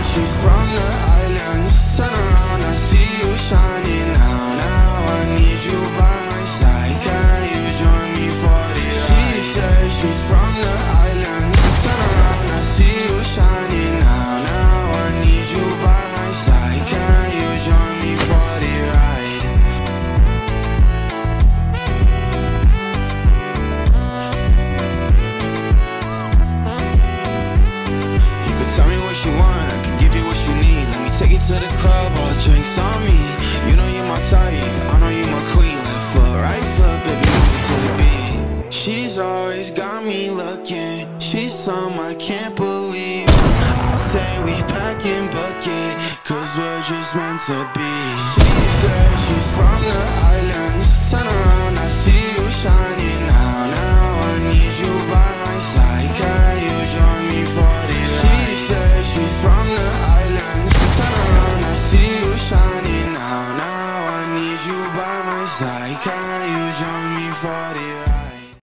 she's from the islands. Turn around, I see you shining now. Now I need you by my side. Can you join me for the ride? She says she's from the islands. Turn around, I see you shining now. Now I need you by my side. Can you join me for the ride? You could tell me what you want, I can give you what you need. Let me take you to the club, all drinks on me. You know you're my type, I know you're my queen. Left foot, right foot, baby, move it to the beat. She's always got me looking. She's some I can't believe. I say we pack and bucket, cause we're just meant to be. She says she's from the islands. Turn around, I see you shining now. Now I need you by my side. Can you join me for the ride? She says she's from the islands. Turn around, I see you shining now. Now I need you by my side. Can you join me for the